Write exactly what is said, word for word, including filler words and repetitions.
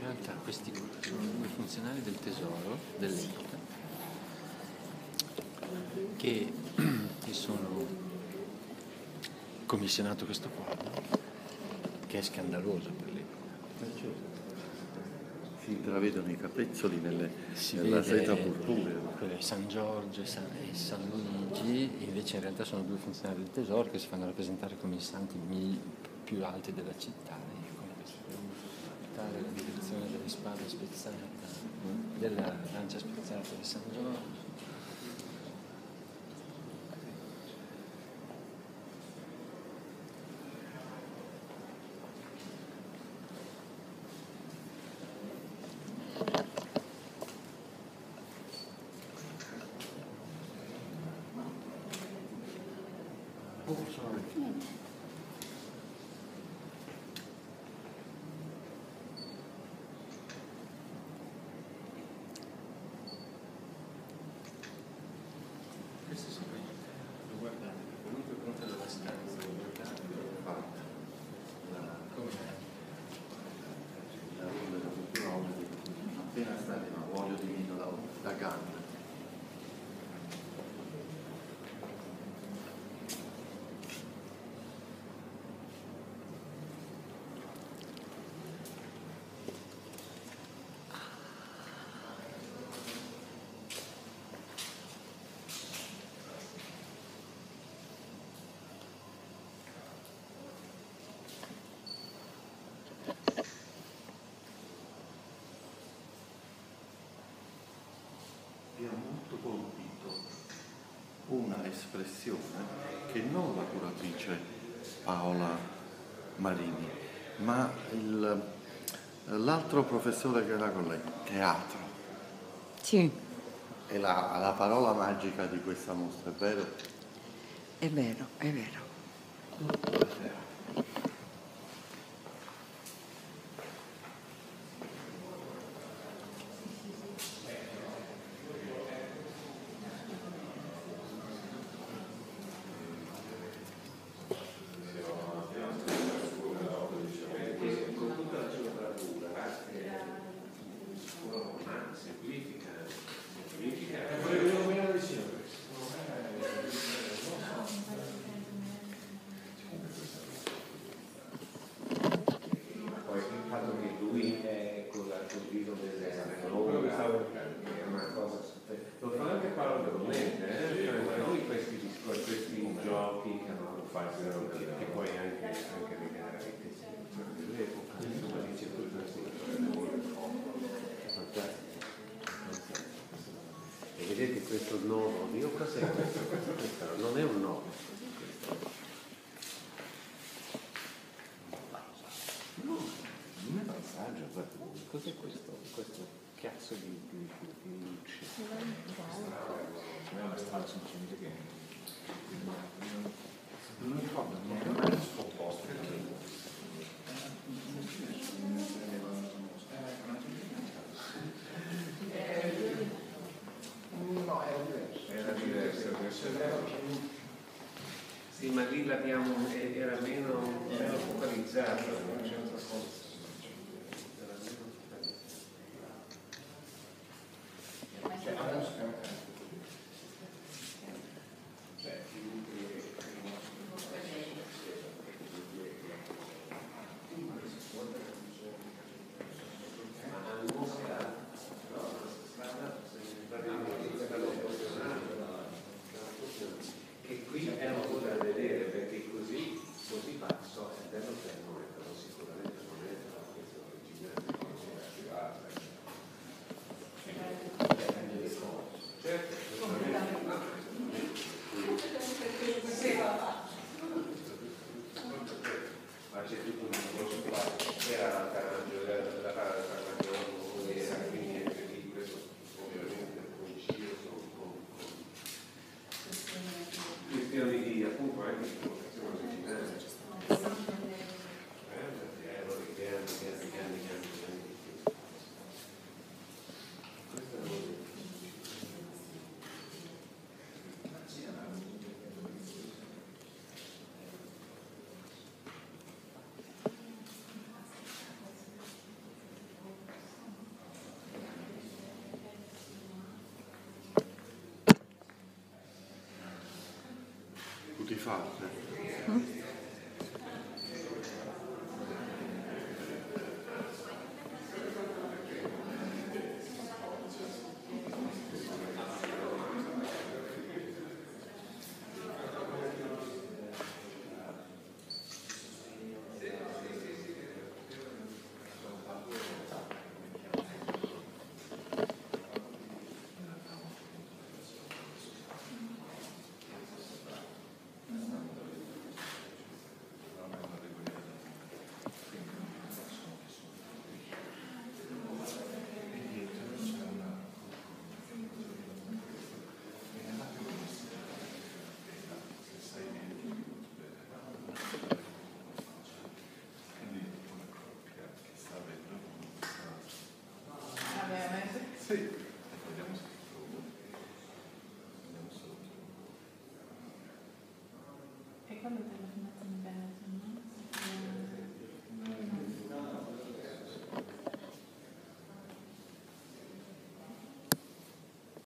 realtà questi qua sono due funzionari del tesoro dell'epoca che mi sono commissionato questo quadro, che è scandaloso per l'epoca. Si intravedono i capezzoli nelle, si nella vede seta purpurea. Quello è San Giorgio e San, e San Luigi, invece in realtà sono due funzionari del tesoro che si fanno rappresentare come i santi più alti della città, con questo portare la direzione della spada spezzata, della lancia spezzata di San Giorgio. Mi ha molto colpito una espressione che non la curatrice Paola Marini, ma il, l'altro professore che era con lei, teatro. Sì. È la, la parola magica di questa mostra, è vero? È vero, è vero. Vedete questo nodo? Dio, cos'è questo? Questo non è un nodo. No, non è passaggio. Cos'è questo? Questo cazzo di, di, di luce? Non è una strada semplicemente che non mi ricordo, non è mai scomposto. No, era diverso. Era diverso, era diverso. Sì, ma lì l'abbiamo, era meno, meno focalizzato, non c'è altra cosa. Cioè, la musica cioè, che qui è una cosa da vedere, perché così così passo e bello fermo, rifate. E quando te la